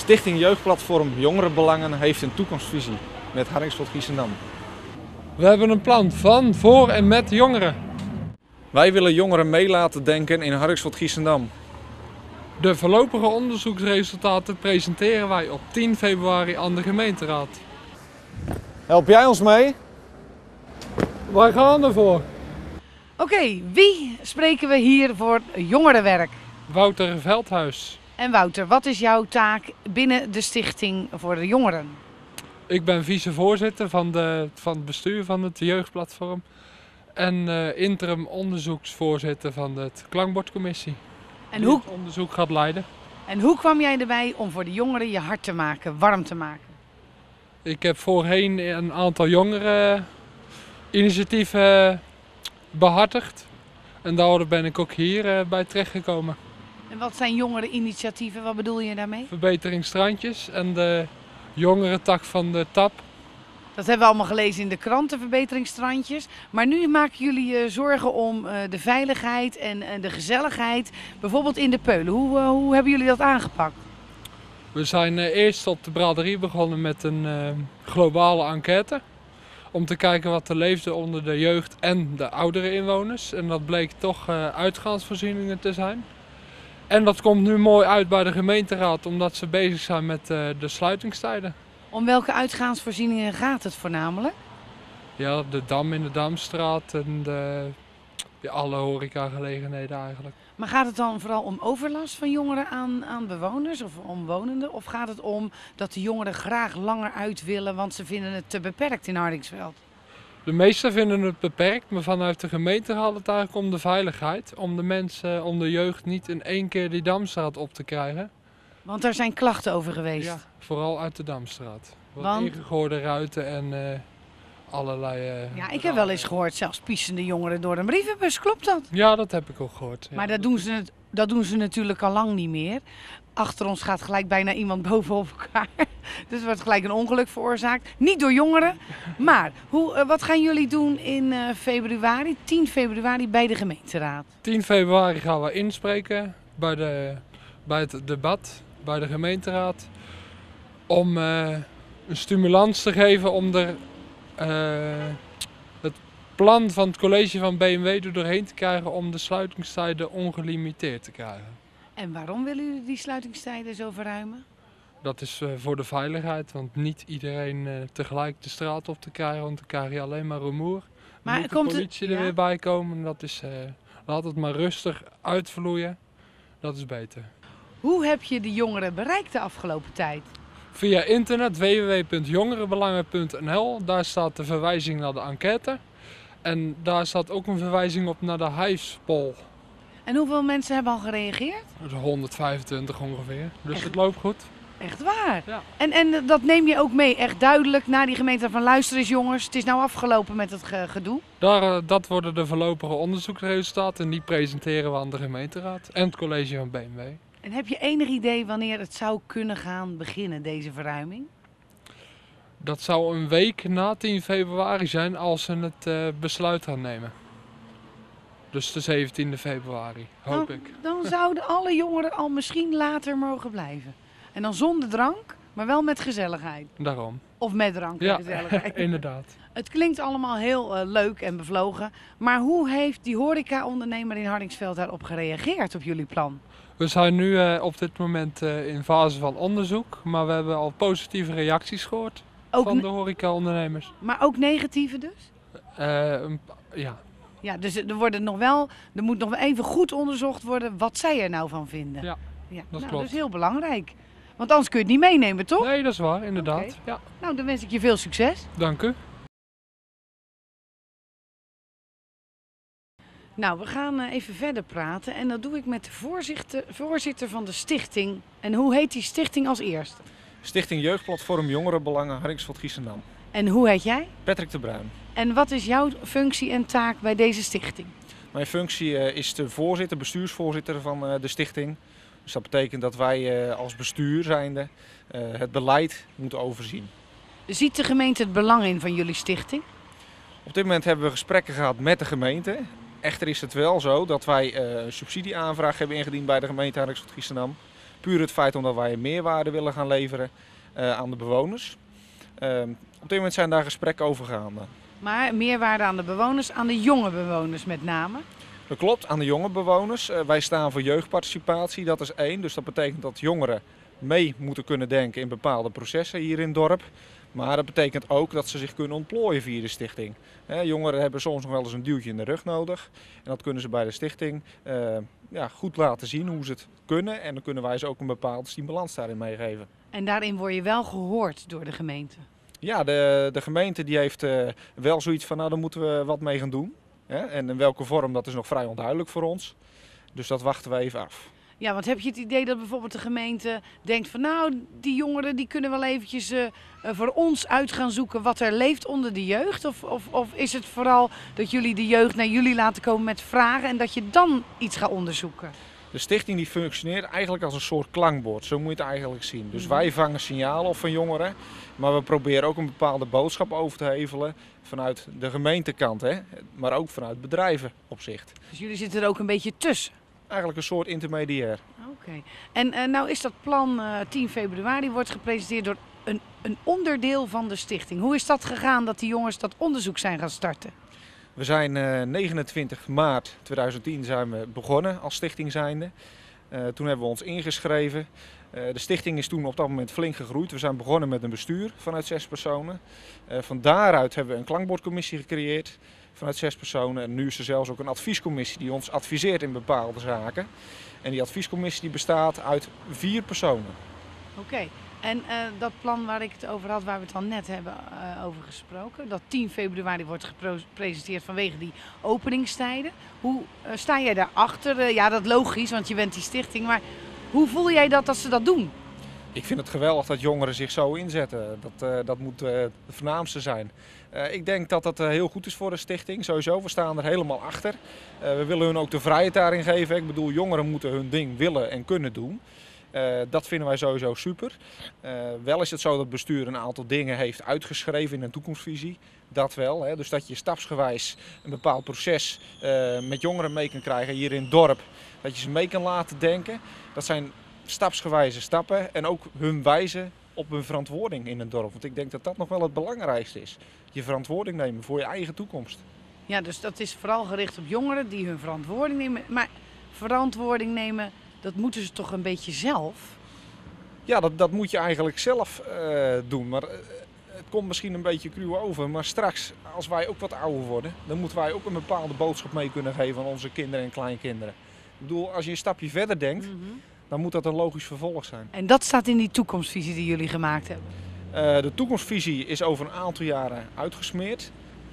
Stichting Jeugdplatform Jongerenbelangen heeft een toekomstvisie met Hardingsveld-Giessendam. We hebben een plan van, voor en met jongeren. Wij willen jongeren mee laten denken in Hardingsveld-Giessendam. De voorlopige onderzoeksresultaten presenteren wij op 10 februari aan de gemeenteraad. Help jij ons mee? Wij gaan ervoor. Oké, wie spreken we hier voor jongerenwerk? Wouter Veldhuis. En Wouter, wat is jouw taak binnen de Stichting voor de Jongeren? Ik ben vicevoorzitter van het bestuur van het jeugdplatform. En interim onderzoeksvoorzitter van de klankbordcommissie. En hoe, het onderzoek gaat leiden. en hoe kwam jij erbij om voor de jongeren je hart te maken, warm te maken? Ik heb voorheen een aantal jongeren initiatieven behartigd. En daardoor ben ik ook hier bij terechtgekomen. En wat zijn jongereninitiatieven, wat bedoel je daarmee? Verbetering Strandjes en de jongerentak van de TAP. Dat hebben we allemaal gelezen in de kranten, verbeteringsstrandjes. Maar nu maken jullie je zorgen om de veiligheid en de gezelligheid, bijvoorbeeld in de Peulen. Hoe hebben jullie dat aangepakt? We zijn eerst op de braderie begonnen met een globale enquête. Om te kijken wat er leefde onder de jeugd en de oudere inwoners. En dat bleek toch uitgaansvoorzieningen te zijn. En dat komt nu mooi uit bij de gemeenteraad, omdat ze bezig zijn met de sluitingstijden. Om welke uitgaansvoorzieningen gaat het voornamelijk? Ja, de Dam in de Damstraat en alle horecagelegenheden eigenlijk. Maar gaat het dan vooral om overlast van jongeren aan bewoners of omwonenden? Of gaat het om dat de jongeren graag langer uit willen, want ze vinden het te beperkt in Hardingsveld? De meesten vinden het beperkt, maar vanuit de gemeente gaat het eigenlijk om de veiligheid. Om de mensen, om de jeugd niet in één keer die Damstraat op te krijgen. Want daar zijn klachten over geweest. Ja, vooral uit de Damstraat. Want ingegooide ruiten en allerlei... ja, ik heb wel eens gehoord, zelfs piesende jongeren door een brievenbus, klopt dat? Ja, dat heb ik ook gehoord. Ja. Maar dat doen ze natuurlijk al lang niet meer. Achter ons gaat gelijk bijna iemand bovenop elkaar. Dus er wordt gelijk een ongeluk veroorzaakt. Niet door jongeren. Maar wat gaan jullie doen in februari, 10 februari bij de gemeenteraad? 10 februari gaan we inspreken bij het debat bij de gemeenteraad. Om een stimulans te geven om het plan van het college van BMW er doorheen te krijgen om de sluitingstijden ongelimiteerd te krijgen. En waarom willen jullie die sluitingstijden zo verruimen? Dat is voor de veiligheid, want niet iedereen tegelijk de straat op te krijgen, want dan krijg je alleen maar rumoer. Maar moet de komt politie ja? er weer bij komen, dat is, laat het maar rustig uitvloeien, dat is beter. Hoe heb je de jongeren bereikt de afgelopen tijd? Via internet www.jongerenbelangen.nl, daar staat de verwijzing naar de enquête. En daar staat ook een verwijzing op naar de Hives-poll. En hoeveel mensen hebben al gereageerd? 125 ongeveer, dus Echt? het loopt goed. Echt waar? Ja. En dat neem je ook mee, echt duidelijk, naar die gemeente van luister eens jongens, het is nou afgelopen met het gedoe. Dat worden de voorlopige onderzoeksresultaten en die presenteren we aan de gemeenteraad en het college van BMW. En heb je enig idee wanneer het zou kunnen gaan beginnen, deze verruiming? Dat zou een week na 10 februari zijn als ze het besluit gaan nemen. Dus de 17e februari, hoop ik. Dan zouden alle jongeren al misschien later mogen blijven. En dan zonder drank, maar wel met gezelligheid. Daarom. Of met drank en Ja, gezelligheid. inderdaad. Het klinkt allemaal heel leuk en bevlogen. Maar hoe heeft die horeca-ondernemer in Hardingsveld daarop gereageerd op jullie plan? We zijn nu op dit moment in fase van onderzoek, maar we hebben al positieve reacties gehoord van de horeca-ondernemers. Maar ook negatieve dus? Ja. Ja, dus er moet nog wel even goed onderzocht worden wat zij er nou van vinden. Ja, dat klopt. Dat is heel belangrijk. Want anders kun je het niet meenemen, toch? Nee, dat is waar, inderdaad. Oké. Ja. Nou, dan wens ik je veel succes. Dank u. Nou, we gaan even verder praten en dat doe ik met de voorzitter van de stichting. En hoe heet die stichting als eerste? Stichting Jeugdplatform Jongerenbelangen Hardingsveld-Giessendam. En hoe heet jij? Patrick de Bruin. En wat is jouw functie en taak bij deze stichting? Mijn functie is de bestuursvoorzitter van de stichting. Dus dat betekent dat wij als bestuur zijnde het beleid moeten overzien. Ziet de gemeente het belang in van jullie stichting? Op dit moment hebben we gesprekken gehad met de gemeente. Echter is het wel zo dat wij een subsidieaanvraag hebben ingediend bij de gemeente Hardingsveld-Giessendam. Puur het feit omdat wij meerwaarde willen gaan leveren aan de bewoners. Op dit moment zijn daar gesprekken over gaande. Maar meerwaarde aan de bewoners, aan de jonge bewoners met name. Dat klopt, aan de jonge bewoners. Wij staan voor jeugdparticipatie, dat is één. Dus dat betekent dat jongeren mee moeten kunnen denken in bepaalde processen hier in het dorp. Maar dat betekent ook dat ze zich kunnen ontplooien via de stichting. Jongeren hebben soms nog wel eens een duwtje in de rug nodig. En dat kunnen ze bij de stichting goed laten zien hoe ze het kunnen. En dan kunnen wij ze ook een bepaalde stimulans daarin meegeven. En daarin word je wel gehoord door de gemeente. Ja, de gemeente die heeft wel zoiets van, nou daar moeten we wat mee gaan doen. En in welke vorm, dat is nog vrij onduidelijk voor ons. Dus dat wachten we even af. Ja, want heb je het idee dat bijvoorbeeld de gemeente denkt van nou, die jongeren die kunnen wel eventjes voor ons uit gaan zoeken wat er leeft onder de jeugd? Of is het vooral dat jullie de jeugd naar jullie laten komen met vragen en dat je dan iets gaat onderzoeken? De stichting die functioneert eigenlijk als een soort klankbord, zo moet je het eigenlijk zien. Dus wij vangen signalen op van jongeren, maar we proberen ook een bepaalde boodschap over te hevelen vanuit de gemeentekant, maar ook vanuit bedrijven op zicht. Dus jullie zitten er ook een beetje tussen? Eigenlijk een soort intermediair. Oké. En nou is dat plan 10 februari wordt gepresenteerd door een onderdeel van de stichting. Hoe is dat gegaan dat die jongens dat onderzoek zijn gaan starten? We zijn 29 maart 2010 zijn we begonnen als stichting zijnde. Toen hebben we ons ingeschreven. De stichting is toen op dat moment flink gegroeid. We zijn begonnen met een bestuur vanuit 6 personen. Van daaruit hebben we een klankbordcommissie gecreëerd vanuit 6 personen. En nu is er zelfs ook een adviescommissie die ons adviseert in bepaalde zaken. En die adviescommissie die bestaat uit 4 personen. Oké. En dat plan waar ik het over had, waar we het al net hebben over gesproken, dat 10 februari wordt gepresenteerd vanwege die openingstijden. Hoe sta jij daarachter? Ja, dat is logisch, want je bent die stichting, maar hoe voel jij dat ze dat doen? Ik vind het geweldig dat jongeren zich zo inzetten. Dat moet de voornaamste zijn. Ik denk dat dat heel goed is voor de stichting. Sowieso, we staan er helemaal achter. We willen hun ook de vrijheid daarin geven. Ik bedoel, jongeren moeten hun ding willen en kunnen doen. Dat vinden wij sowieso super. Wel is het zo dat het bestuur een aantal dingen heeft uitgeschreven in een toekomstvisie. Dat wel. Hè. Dus dat je stapsgewijs een bepaald proces met jongeren mee kan krijgen hier in het dorp. Dat je ze mee kan laten denken. Dat zijn stapsgewijze stappen en ook hun wijzen op hun verantwoording in het dorp. Want ik denk dat dat nog wel het belangrijkste is. Je verantwoording nemen voor je eigen toekomst. Ja, dus dat is vooral gericht op jongeren die hun verantwoording nemen. Maar verantwoording nemen, dat moeten ze toch een beetje zelf? Ja, dat moet je eigenlijk zelf doen. Maar het komt misschien een beetje cruw over. Maar straks, als wij ook wat ouder worden, dan moeten wij ook een bepaalde boodschap mee kunnen geven aan onze kinderen en kleinkinderen. Ik bedoel, als je een stapje verder denkt, dan moet dat een logisch vervolg zijn. En dat staat in die toekomstvisie die jullie gemaakt hebben? De toekomstvisie is over een aantal jaren uitgesmeerd.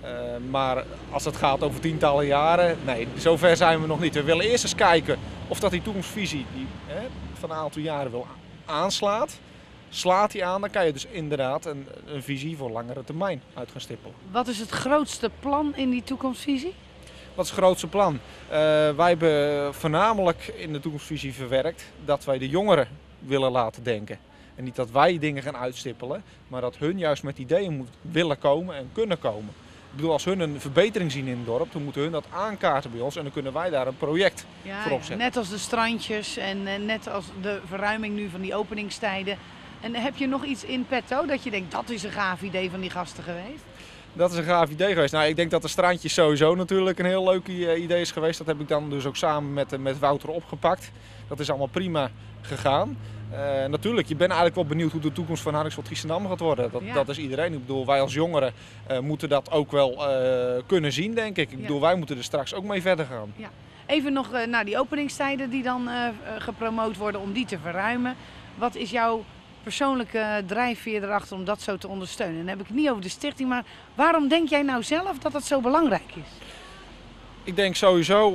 Maar als het gaat over tientallen jaren, nee, zover zijn we nog niet. We willen eerst eens kijken of dat die toekomstvisie die, van een aantal jaren wil aanslaat. Slaat die aan, dan kan je dus inderdaad een visie voor langere termijn uit gaan stippelen. Wat is het grootste plan in die toekomstvisie? Wat is het grootste plan? Wij hebben voornamelijk in de toekomstvisie verwerkt dat wij de jongeren willen laten denken. En niet dat wij dingen gaan uitstippelen, maar dat hun juist met ideeën willen komen en kunnen komen. Ik bedoel, als hun een verbetering zien in het dorp, dan moeten hun dat aankaarten bij ons en dan kunnen wij daar een project voor opzetten. Net als de strandjes en net als de verruiming nu van die openingstijden. En heb je nog iets in petto dat je denkt, dat is een gaaf idee van die gasten geweest? Dat is een gaaf idee geweest. Nou, ik denk dat de strandjes sowieso natuurlijk een heel leuk idee is geweest. Dat heb ik dan dus ook samen met Wouter opgepakt. Dat is allemaal prima gegaan. Natuurlijk, je bent eigenlijk wel benieuwd hoe de toekomst van Hardingsveld-Giessendam gaat worden. Dat is iedereen. Ik bedoel, wij als jongeren moeten dat ook wel kunnen zien, denk ik. Ik bedoel, wij moeten er straks ook mee verder gaan. Ja. Even nog naar die openingstijden die dan gepromoot worden om die te verruimen. Wat is jouw persoonlijke drijfveer erachter om dat zo te ondersteunen? Dan heb ik het niet over de stichting, maar waarom denk jij nou zelf dat dat zo belangrijk is? Ik denk sowieso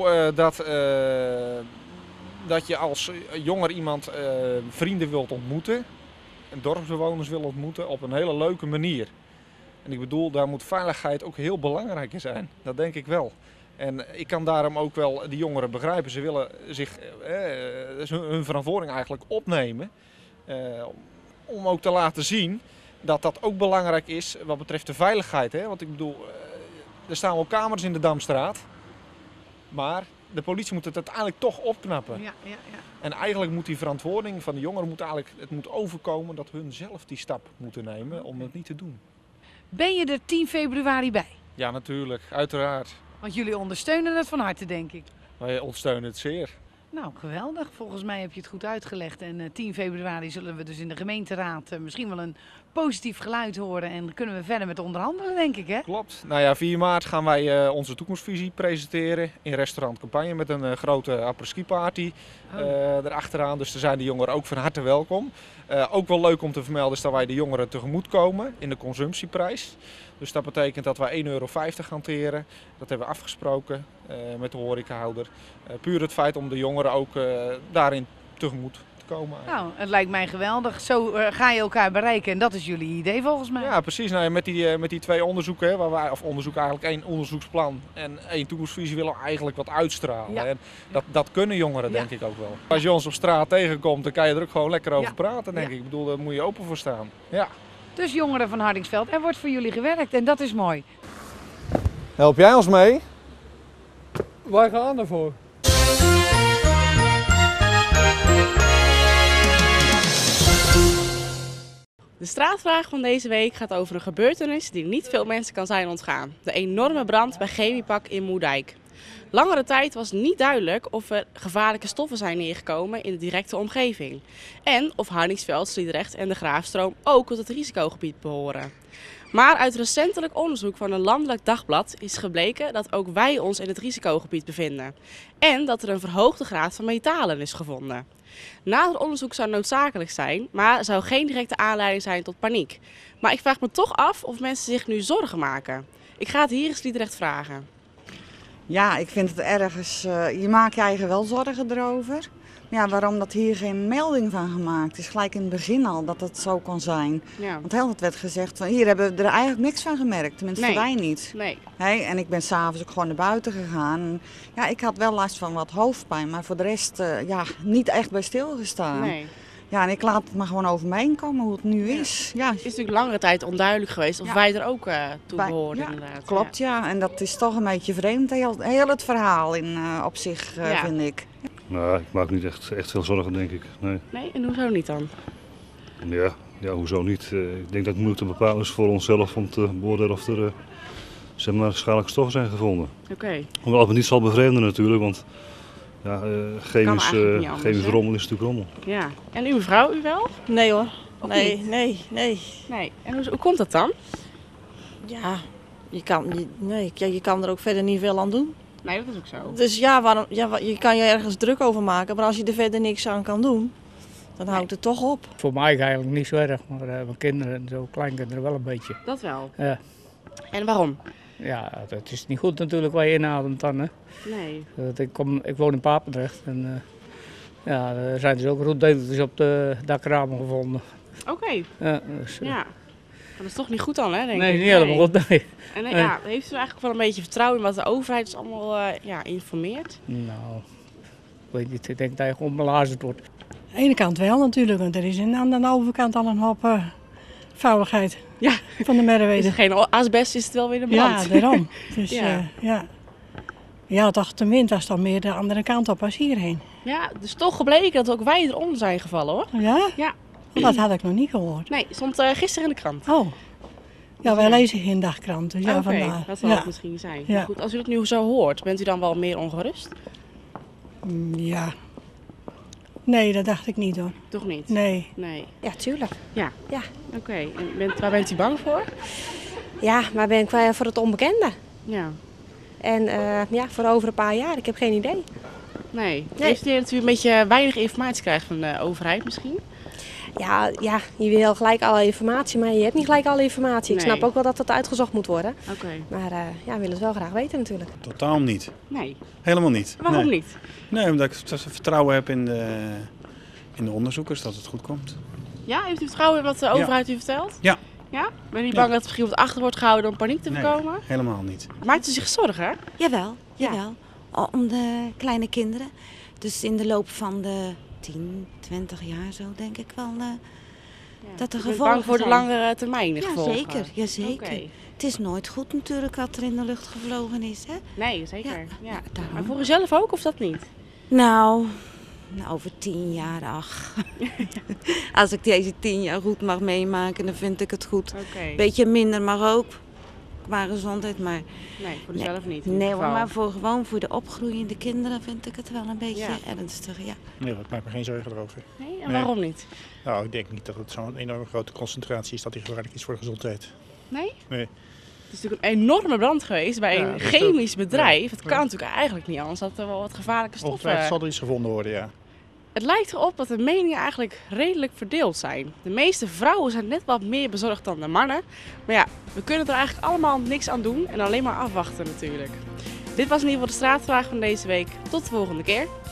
dat je als jonger iemand vrienden wilt ontmoeten en dorpsbewoners wil ontmoeten op een hele leuke manier. En ik bedoel, daar moet veiligheid ook heel belangrijk in zijn. Dat denk ik wel. En ik kan daarom ook wel die jongeren begrijpen. Ze willen zich hun verantwoording eigenlijk opnemen. Om ook te laten zien dat dat ook belangrijk is wat betreft de veiligheid. Want ik bedoel, er staan wel kamers in de Damstraat. Maar de politie moet het uiteindelijk toch opknappen. Ja. En eigenlijk moet die verantwoording van de jongeren het moet overkomen dat hun zelf die stap moeten nemen om het niet te doen. Ben je er 10 februari bij? Ja, natuurlijk, uiteraard. Want jullie ondersteunen het van harte, denk ik. Wij ondersteunen het zeer. Nou, geweldig. Volgens mij heb je het goed uitgelegd. En 10 februari zullen we dus in de gemeenteraad misschien wel een positief geluid horen. En dan kunnen we verder met onderhandelen, denk ik, hè? Klopt. Nou ja, 4 maart gaan wij onze toekomstvisie presenteren in restaurant Campagne met een grote après-ski party erachteraan. Dus daar zijn de jongeren ook van harte welkom. Ook wel leuk om te vermelden is dat wij de jongeren tegemoet komen in de consumptieprijs. Dus dat betekent dat wij €1,50 hanteren. Dat hebben we afgesproken met de horecahouder. Puur het feit om de jongeren ook daarin tegemoet te komen. Nou, het lijkt mij geweldig. Zo ga je elkaar bereiken en dat is jullie idee volgens mij. Ja, precies. Nou, met die 2 onderzoeken, hè, eigenlijk 1 onderzoeksplan en 1 toekomstvisie willen we eigenlijk wat uitstralen. Ja. En dat kunnen jongeren denk ik ook wel. Als je ons op straat tegenkomt, dan kan je er ook gewoon lekker over praten, denk ik. Ik bedoel, daar moet je open voor staan. Ja. Dus jongeren van Hardingsveld, er wordt voor jullie gewerkt en dat is mooi. Help jij ons mee? Wij gaan ervoor. De straatvraag van deze week gaat over een gebeurtenis die niet veel mensen kan zijn ontgaan. De enorme brand bij Chemiepak in Moerdijk. Langere tijd was niet duidelijk of er gevaarlijke stoffen zijn neergekomen in de directe omgeving. En of Hardingsveld, Sliedrecht en de Graafstroom ook tot het risicogebied behoren. Maar uit recentelijk onderzoek van een landelijk dagblad is gebleken dat ook wij ons in het risicogebied bevinden. En dat er een verhoogde graad van metalen is gevonden. Nader onderzoek zou noodzakelijk zijn, maar zou geen directe aanleiding zijn tot paniek. Maar ik vraag me toch af of mensen zich nu zorgen maken. Ik ga het hier in Sliedrecht vragen. Ja, ik vind het ergens, je maakt je eigen wel zorgen erover. Ja, waarom dat hier geen melding van gemaakt is, gelijk in het begin al, dat het zo kon zijn. Ja. Want heel het werd gezegd van, hier hebben we er eigenlijk niks van gemerkt, tenminste Nee. wij niet. Nee. En ik ben s'avonds ook gewoon naar buiten gegaan. Ja, ik had wel last van wat hoofdpijn, maar voor de rest niet echt bij stilgestaan. Nee. Ja, en ik laat het maar gewoon over me heen komen hoe het nu is. Ja. Het is natuurlijk langere tijd onduidelijk geweest of wij er ook toe behoorden inderdaad. Klopt, ja. En dat is toch een beetje vreemd, heel het verhaal op zich, vind ik. Nou, ik maak niet echt veel zorgen, denk ik. Nee. Nee, en hoezo niet dan? Ja, hoezo niet? Ik denk dat het moeilijk te bepalen is voor onszelf om te beoordelen of er schadelijke stoffen zijn gevonden. Oké. Hoewel het me niet zal bevredigen natuurlijk, want chemisch rommel is natuurlijk rommel. Ja. En uw mevrouw, u wel? Nee hoor. Of Nee, niet? nee. Nee. En hoe komt dat dan? Ja, je kan er ook verder niet veel aan doen. Nee, dat is ook zo. Dus je kan je ergens druk over maken, maar als je er verder niks aan kan doen, dan houdt het toch op. Voor mij eigenlijk niet zo erg, maar mijn kinderen en zo, kleinkinderen wel een beetje. Dat wel. Ja. En waarom? Ja, het is niet goed natuurlijk waar je inademt dan. Hè. Nee. Ik woon in Papendrecht en er zijn dus ook roetdeeltjes op de dakramen gevonden. Oké. Dus, Ja. Dat is toch niet goed dan, hè, denk ik? nee, niet helemaal goed, nee. En Nee. ja, heeft u eigenlijk wel een beetje vertrouwen in wat de overheid dus allemaal informeert? Nou, ik weet niet, ik denk dat je gewoon belazerd wordt. Aan de ene kant wel natuurlijk, want er is aan de overkant al een hoop vuiligheid van de Is Merwede. er geen asbest, is het wel weer de brand. Ja, daarom. Dus Ja. ja, toch tenminste als dan meer de andere kant op als hierheen. Ja, dus toch gebleken dat ook wij eronder zijn gevallen, hoor. Ja? Ja. Dat had ik nog niet gehoord. Nee, stond gisteren in de krant. Oh. Ja, wij lezen geen dagkrant, dus ja, Oké, vandaar. dat zal het misschien zijn. Ja. Maar goed, als u dat nu zo hoort, bent u dan wel meer ongerust? Ja. Nee, dat dacht ik niet hoor. Toch niet? Nee. Nee. Ja, tuurlijk. Ja. Ja. Oké, en waar bent u bang voor? Ja, maar ben ik voor het onbekende. Ja. En voor over een paar jaar, ik heb geen idee. Nee. Heeft u dat u een beetje weinig informatie krijgt van de overheid misschien? Ja, je wil gelijk alle informatie, maar je hebt niet gelijk alle informatie. Ik Nee. snap ook wel dat dat uitgezocht moet worden. Oké. Maar we willen het wel graag weten natuurlijk. Totaal niet. Nee. Helemaal niet. Waarom Nee. niet? Nee, omdat ik vertrouwen heb in de onderzoekers dat het goed komt. Ja, heeft u vertrouwen in wat de overheid u vertelt? Ja. Ja? Ben je niet bang dat het misschien wat achter wordt gehouden om paniek te voorkomen? Nee, helemaal niet. Maakt u zich zorgen? Jawel. Om de kleine kinderen. Dus in de loop van de 10, 20 jaar zo denk ik wel dat er Je bent gevolgen bang voor de zijn. langere termijn, de gevolgen? Zeker, ja, zeker. Oké. Het is nooit goed natuurlijk wat er in de lucht gevlogen is. Hè? Nee, zeker. Ja. daarom. Maar voor jezelf ook of dat niet? Nou, over 10 jaar, ach. Als ik deze 10 jaar goed mag meemaken, dan vind ik het goed. Oké. Beetje minder mag ook, qua gezondheid, maar... Nee, voor jezelf niet. in Nee, ieder geval. maar gewoon voor de opgroeiende kinderen vind ik het wel een beetje ernstig, ja. Nee, ik maak me geen zorgen erover. Nee, en waarom niet? Nou, ik denk niet dat het zo'n enorme grote concentratie is dat die gevaarlijk is voor de gezondheid. Nee? Nee. Het is natuurlijk een enorme brand geweest bij Ja, een dat chemisch ook. bedrijf. Ja. Het kan natuurlijk eigenlijk niet anders dat er wel wat gevaarlijke Ongetwijfeld stoffen... zal er iets gevonden worden, ja. Het lijkt erop dat de meningen eigenlijk redelijk verdeeld zijn. De meeste vrouwen zijn net wat meer bezorgd dan de mannen. Maar ja, we kunnen er eigenlijk allemaal niks aan doen en alleen maar afwachten natuurlijk. Dit was in ieder geval de straatvraag van deze week. Tot de volgende keer.